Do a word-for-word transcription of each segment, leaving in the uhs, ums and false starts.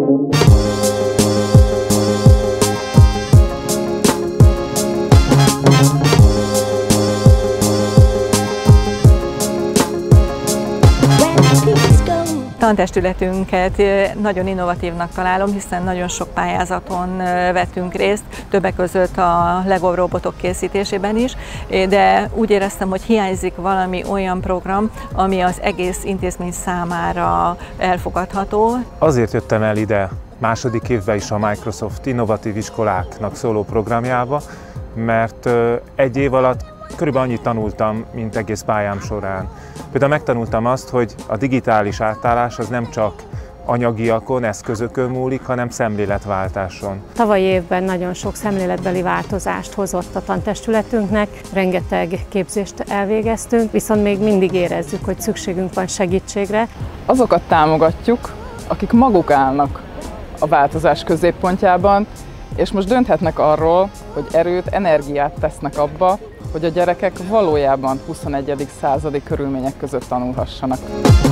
Tantestületünket nagyon innovatívnak találom, hiszen nagyon sok pályázaton vettünk részt, többek között a Lego robotok készítésében is, de úgy éreztem, hogy hiányzik valami olyan program, ami az egész intézmény számára elfogadható. Azért jöttem el ide második évben is a Microsoft innovatív iskoláknak szóló programjába, mert egy év alatt körülbelül annyit tanultam, mint egész pályám során. Például megtanultam azt, hogy a digitális átállás az nem csak anyagiakon, eszközökön múlik, hanem szemléletváltáson. Tavalyi évben nagyon sok szemléletbeli változást hozott a tantestületünknek, rengeteg képzést elvégeztünk, viszont még mindig érezzük, hogy szükségünk van segítségre. Azokat támogatjuk, akik maguk állnak a változás középpontjában, és most dönthetnek arról, hogy erőt, energiát tesznek abba, hogy a gyerekek valójában huszonegyedik századi körülmények között tanulhassanak.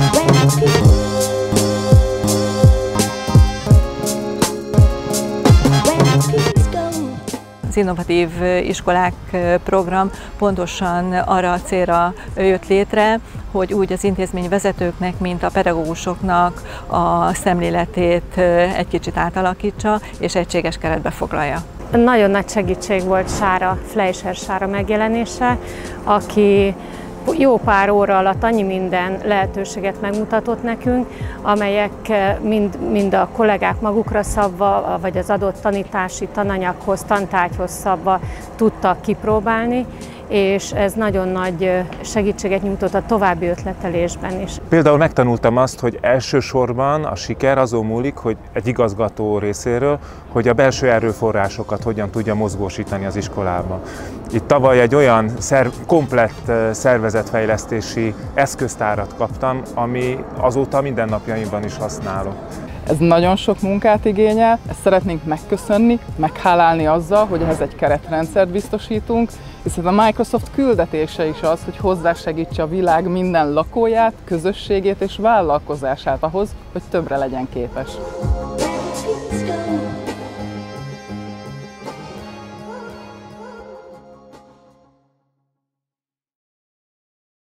Az innovatív iskolák program pontosan arra a célra jött létre, hogy úgy az intézmény vezetőknek, mint a pedagógusoknak a szemléletét egy kicsit átalakítsa és egységes keretbe foglalja. Nagyon nagy segítség volt Sára, Fleischer Sára megjelenése, aki jó pár óra alatt annyi minden lehetőséget megmutatott nekünk, amelyek mind, mind a kollégák magukra szabva, vagy az adott tanítási tananyaghoz, tantárgyhoz szabva tudtak kipróbálni, és ez nagyon nagy segítséget nyújtott a további ötletelésben is. Például megtanultam azt, hogy elsősorban a siker azon múlik, hogy egy igazgató részéről, hogy a belső erőforrásokat hogyan tudja mozgósítani az iskolában. Itt tavaly egy olyan szerv, komplett szervezetfejlesztési eszköztárat kaptam, ami azóta mindennapjaimban is használok. Ez nagyon sok munkát igényel, ezt szeretnénk megköszönni, meghálálni azzal, hogy ehhez egy keretrendszert biztosítunk, hiszen a Microsoft küldetése is az, hogy hozzásegítse a világ minden lakóját, közösségét és vállalkozását ahhoz, hogy többre legyen képes.